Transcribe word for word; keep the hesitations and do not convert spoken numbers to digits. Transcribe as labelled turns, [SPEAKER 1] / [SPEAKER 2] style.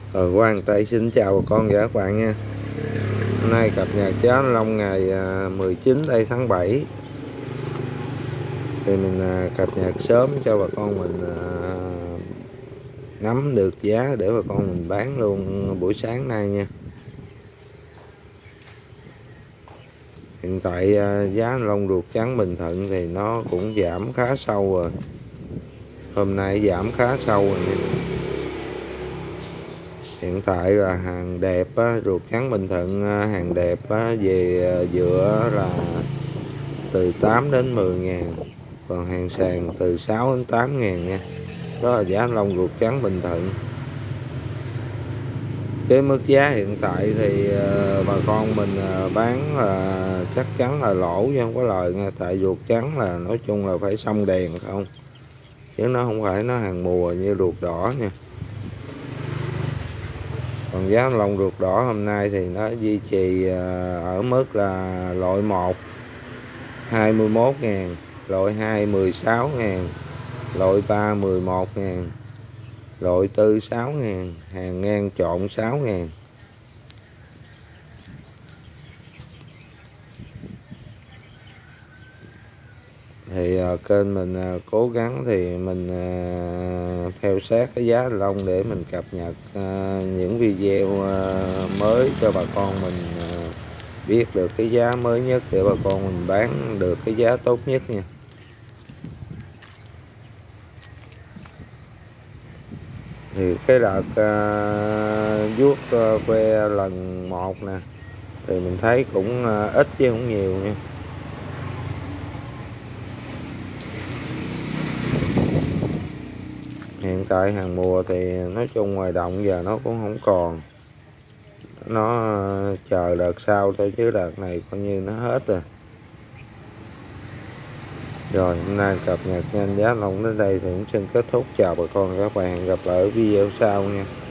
[SPEAKER 1] Ờ, Quang Tây xin chào bà con và các bạn nha. Hôm nay cập nhật giá thanh long ngày à, mười chín đây tháng bảy, thì mình à, cập nhật sớm cho bà con mình à, nắm được giá để bà con mình bán luôn buổi sáng nay nha. Hiện tại à, giá thanh long ruột trắng Bình Thuận thì nó cũng giảm khá sâu rồi. Hôm nay giảm khá sâu rồi nha. Hiện tại là hàng đẹp á, ruột trắng Bình Thuận à, hàng đẹp á, về à, dựa là từ tám đến mười ngàn, còn hàng sàn từ sáu đến tám ngàn nha. Đó là giá long ruột trắng Bình Thuận. Cái mức giá hiện tại thì uh, bà con mình uh, bán là chắc chắn là lỗ chứ không có lời nha, tại ruột trắng là nói chung là phải xong đèn không, chứ nó không phải nó hàng mùa như ruột đỏ nha. Còn giá long ruột đỏ hôm nay thì nó duy trì uh, ở mức là loại một hai mươi mốt ngàn, loại hai mười sáu ngàn, loại ba mười một ngàn, loại tư sáu ngàn, hàng ngang trộn sáu ngàn. Thì uh, kênh mình uh, cố gắng thì mình uh, theo sát cái giá long để mình cập nhật uh, những video uh, mới cho bà con mình uh, biết được cái giá mới nhất để bà con mình bán được cái giá tốt nhất nha. Thì cái đợt uh, vuốt uh, que lần một nè thì mình thấy cũng uh, ít chứ không nhiều nha. Hiện tại hàng mùa thì nói chung ngoài đồng giờ nó cũng không còn, nó uh, chờ đợt sau thôi, chứ đợt này coi như nó hết rồi. Rồi hôm nay cập nhật nhanh giá long đến đây thì cũng xin kết thúc. Chào bà con và các bạn, hẹn gặp lại ở video sau nha.